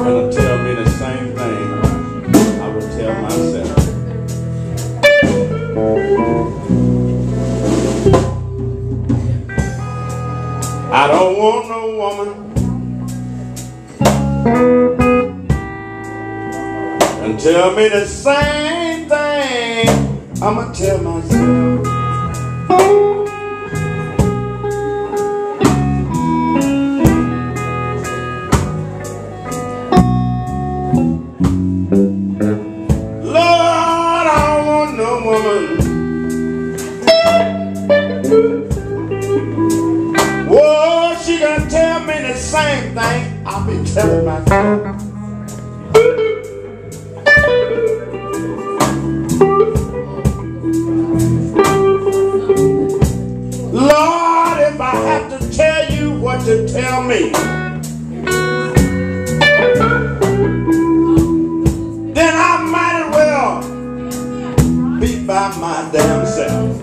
gonna tell me the same thing I would tell myself. I don't want no woman and tell me the same thing I'ma tell myself. Lord, I don't want no woman. Whoa, she gonna tell me the same thing I'll be telling myself. Lord, if I have to tell you what to tell me, then I might as well be by my damn self.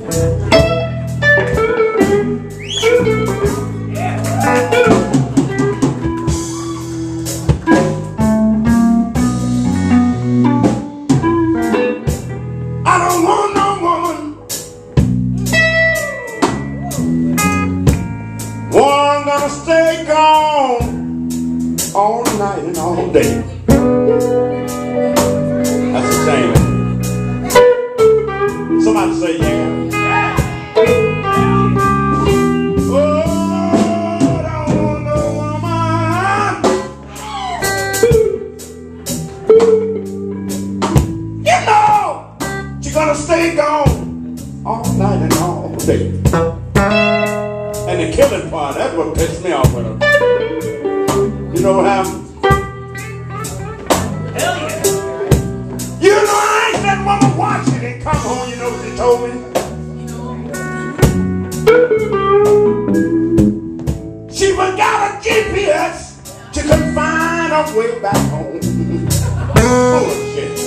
I don't want no woman, one gonna stay gone all night and all day. That's a shame. Somebody say yeah. Gonna stay gone all night and all day. And the killing part, that's what pissed me off with her. You know what happened? Hell yeah. You know I ain't that woman watching and come home, you know what she told me? She forgot a GPS. She couldn't find her way back home. Bullshit.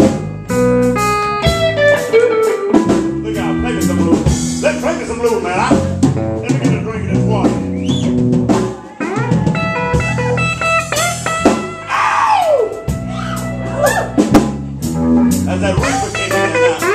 Let's play me some blues, man. Let me get a drink of this water. Ow! That's that reaper came in now.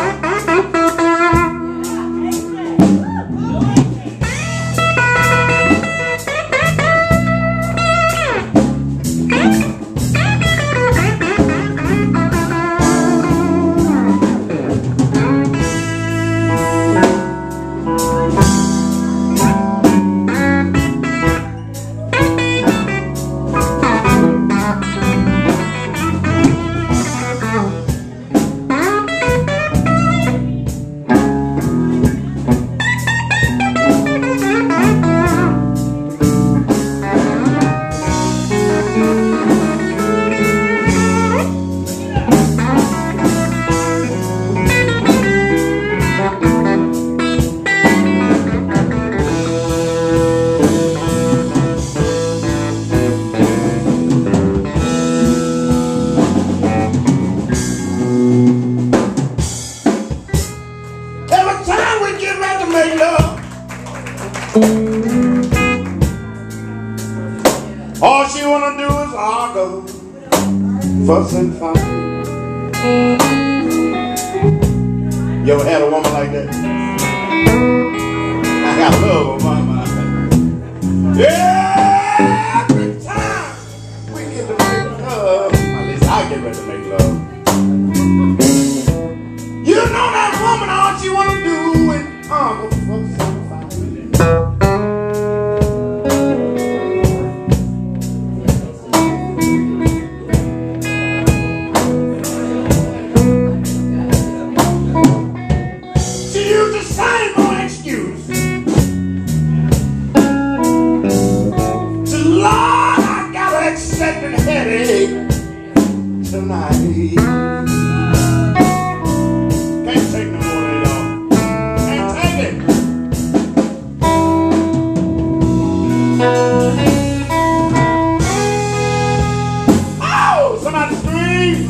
All she wanna do is argue, fuss and fight. You ever had a woman like that? I got love on my mind. Yeah, every time we get to make love, at least I get ready to make love. You know that woman, all she wanna do is argue, fuss and fight. Headache tonight. Can't take no more of it all. Can't take it. Oh, somebody scream.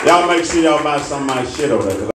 Y'all make sure y'all buy some of my shit over there.